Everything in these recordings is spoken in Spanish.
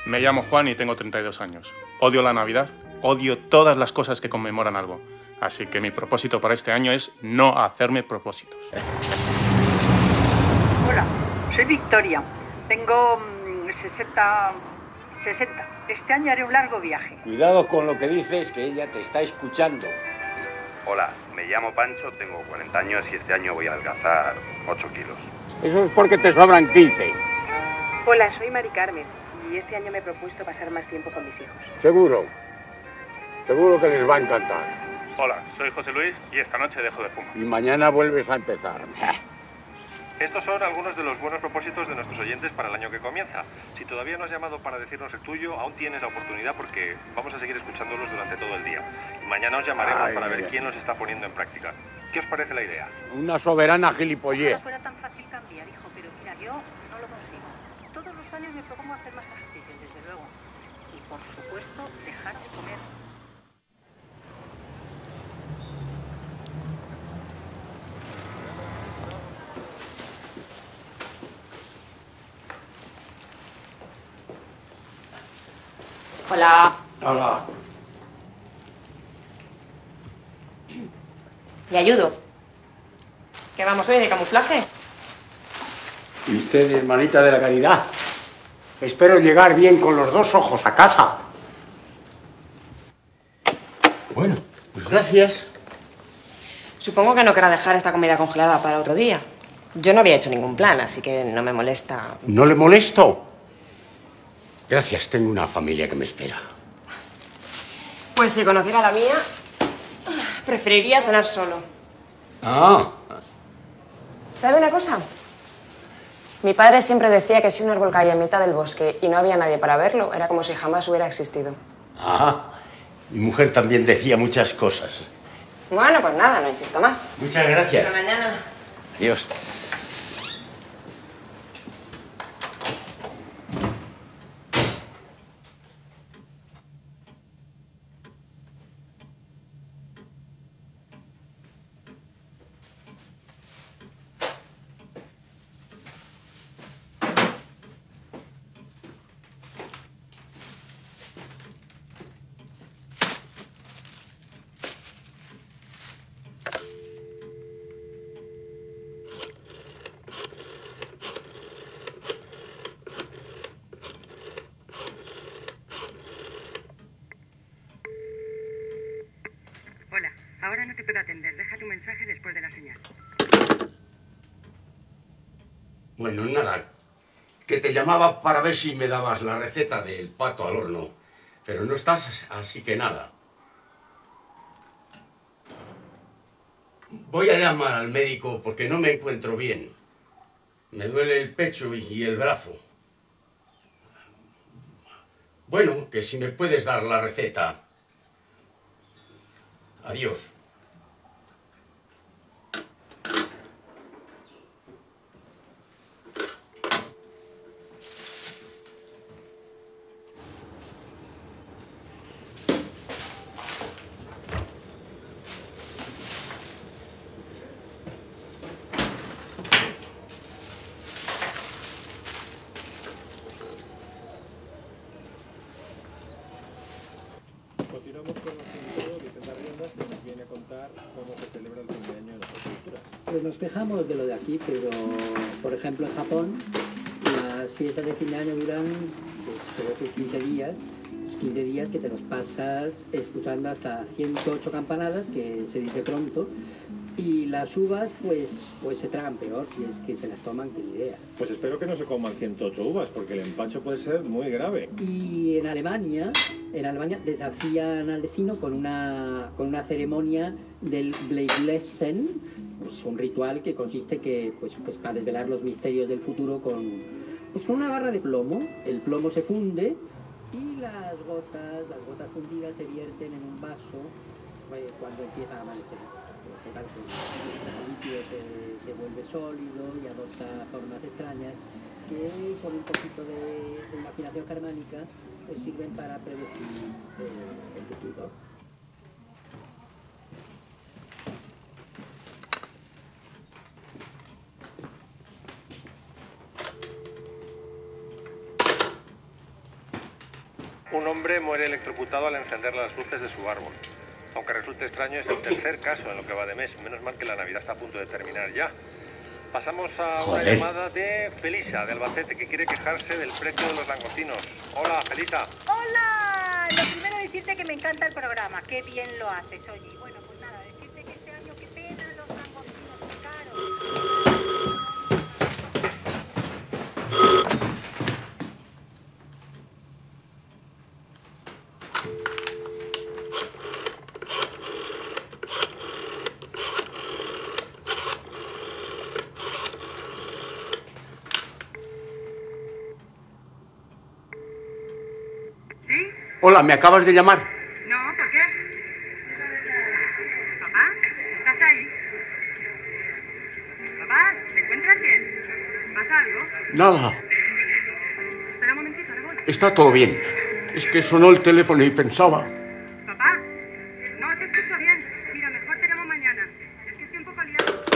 Me llamo Juan y tengo 32 años. Odio la Navidad, odio todas las cosas que conmemoran algo. Así que mi propósito para este año es no hacerme propósitos. Hola, soy Victoria. Tengo 60. Este año haré un largo viaje. Cuidado con lo que dices, que ella te está escuchando. Hola, me llamo Pancho, tengo 40 años y este año voy a adelgazar 8 kilos. Eso es porque te sobran 15. Hola, soy Mari Carmen y este año me he propuesto pasar más tiempo con mis hijos. Seguro que les va a encantar. Hola, soy José Luis y esta noche dejo de fumar. Y mañana vuelves a empezar. Estos son algunos de los buenos propósitos de nuestros oyentes para el año que comienza. Si todavía no has llamado para decirnos el tuyo, aún tienes la oportunidad porque vamos a seguir escuchándolos durante todo el día. Y mañana os llamaremos para ver quién los está poniendo en práctica. ¿Qué os parece la idea? Una soberana gilipollez. No fuera tan fácil cambiar, hijo, pero mira, yo no lo consigo. Todos los años me propongo hacer más ejercicio, desde luego. Y por supuesto, dejar de comer. Hola. Hola. ¿Le ayudo? ¿Qué vamos hoy, de camuflaje? Y usted, hermanita de la caridad, espero llegar bien con los dos ojos a casa. Bueno, pues gracias. Supongo que no querrá dejar esta comida congelada para otro día. Yo no había hecho ningún plan, así que no me molesta. ¿No le molesto? Gracias, tengo una familia que me espera. Pues si conociera la mía, preferiría cenar solo. Ah. ¿Sabe una cosa? Mi padre siempre decía que si un árbol caía en mitad del bosque y no había nadie para verlo, era como si jamás hubiera existido. Ah. Mi mujer también decía muchas cosas. Bueno, pues nada, no insisto más. Muchas gracias. Hasta mañana. Adiós. Hola, ahora no te puedo atender. Deja tu mensaje después de la señal. Bueno, nada, que te llamaba para ver si me dabas la receta del pato al horno, pero no estás, así que nada. Voy a llamar al médico porque no me encuentro bien. Me duele el pecho y el brazo. Bueno, que si me puedes dar la receta. Adiós. Continuamos con nuestro invitado Vicente Arriendas, que nos viene a contar cómo se celebra el fin de año en nuestra cultura. Pues nos quejamos de lo de aquí, pero por ejemplo en Japón las fiestas de fin de año duran pues, creo que 15 días. Los 15 días que te los pasas escuchando hasta 108 campanadas, que se dice pronto, y las uvas pues se tragan peor, si es que se las toman, qué idea. Pues espero que no se coman 108 uvas, porque el empacho puede ser muy grave. Y en Alemania desafían al destino con una ceremonia del Bleiglessen, pues un ritual que consiste que pues para desvelar los misterios del futuro con una barra de plomo. El plomo se funde y las gotas fundidas se vierten en un vaso cuando empieza a amanecer. Total, el líquido se vuelve sólido y adopta formas extrañas que con un poquito de imaginación germánica pues sirven para predecir el futuro. Un hombre muere electrocutado al encender las luces de su árbol. Aunque resulte extraño, es el tercer caso en lo que va de mes. Menos mal que la Navidad está a punto de terminar ya. Pasamos a una llamada de Felisa, de Albacete, que quiere quejarse del precio de los langostinos. Hola, Felisa. ¡Hola! Lo primero decirte que me encanta el programa. Qué bien lo haces, oye. Bueno, pues nada, decirte que este año qué pena los langostinos, qué caros. ¿Sí? Hola, ¿me acabas de llamar? No, ¿por qué? ¿Papá? ¿Estás ahí? ¿Papá? ¿Te encuentras bien? ¿Pasa algo? Nada, Espera un momentito, ahora voy. está todo bien. Es que sonó el teléfono y pensaba... ¿Papá? No te escucho bien. Mira, mejor te llamo mañana. Es que estoy un poco liado.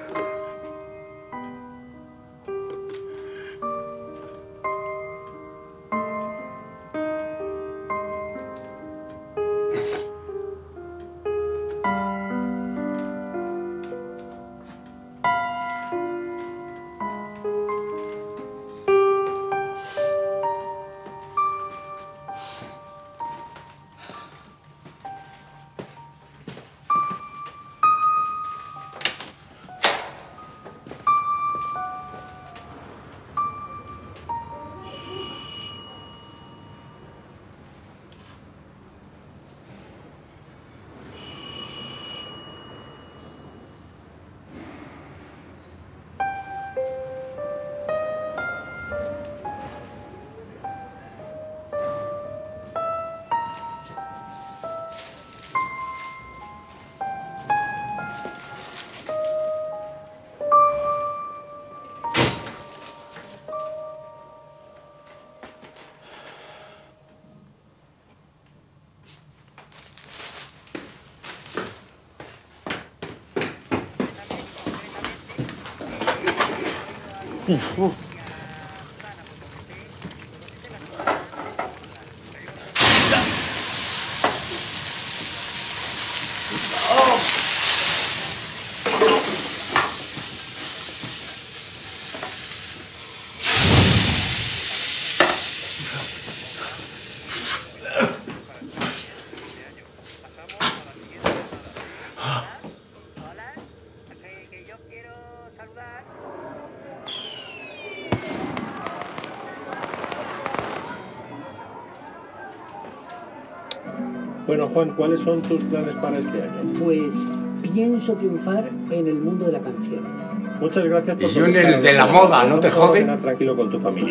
Que yo quiero saludar. Bueno, Juan, ¿cuáles son tus planes para este año? Pues pienso triunfar en el mundo de la canción. Muchas gracias por Y yo en contestar el de la a moda, ¿no te Vamos a jode? cenar tranquilo con tu familia.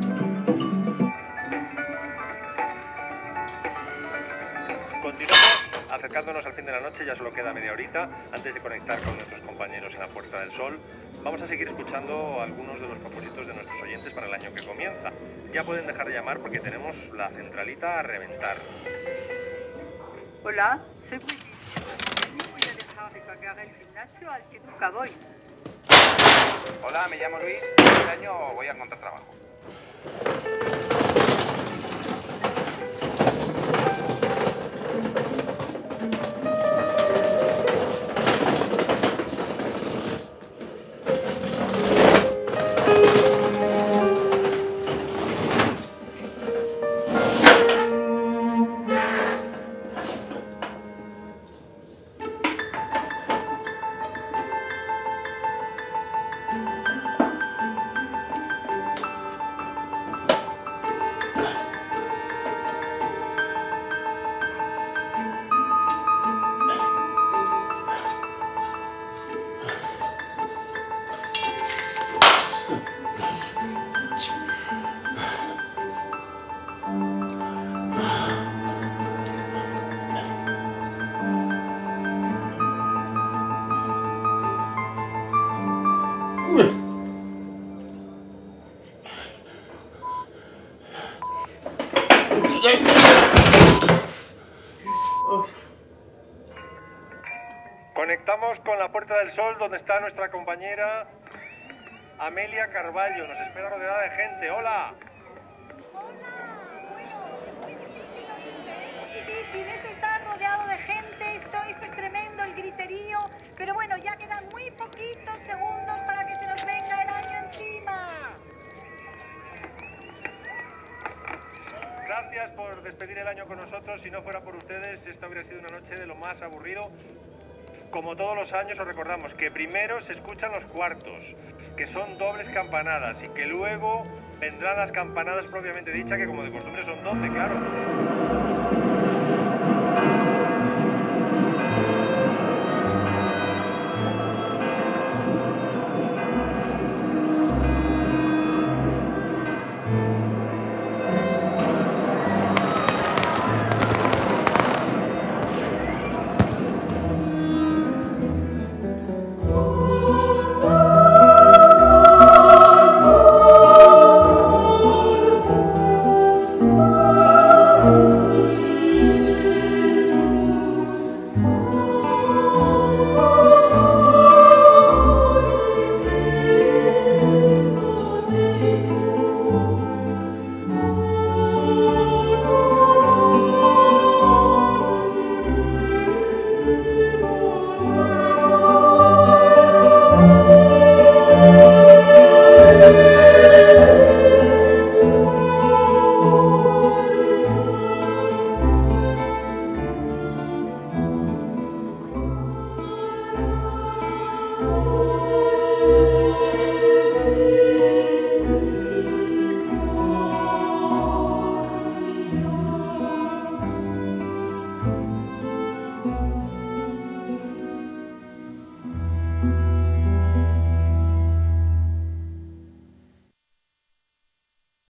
Continuamos acercándonos al fin de la noche, ya solo queda media horita antes de conectar con nuestros compañeros en la Puerta del Sol. Vamos a seguir escuchando algunos de los propósitos de nuestros oyentes para el año que comienza. Ya pueden dejar de llamar porque tenemos la centralita a reventar. Hola, soy Brigitte. Voy a dejar de pagar el gimnasio al que nunca voy. Hola, me llamo Luis. Este año voy a encontrar trabajo. Conectamos con la Puerta del Sol, donde está nuestra compañera Amelia Carballo. Nos espera rodeada de gente. ¡Hola! Hola, bueno, Gracias por despedir el año con nosotros. Si no fuera por ustedes, esta hubiera sido una noche de lo más aburrido. Como todos los años os recordamos que primero se escuchan los cuartos, que son dobles campanadas, y que luego vendrán las campanadas propiamente dichas, que como de costumbre son 12, claro.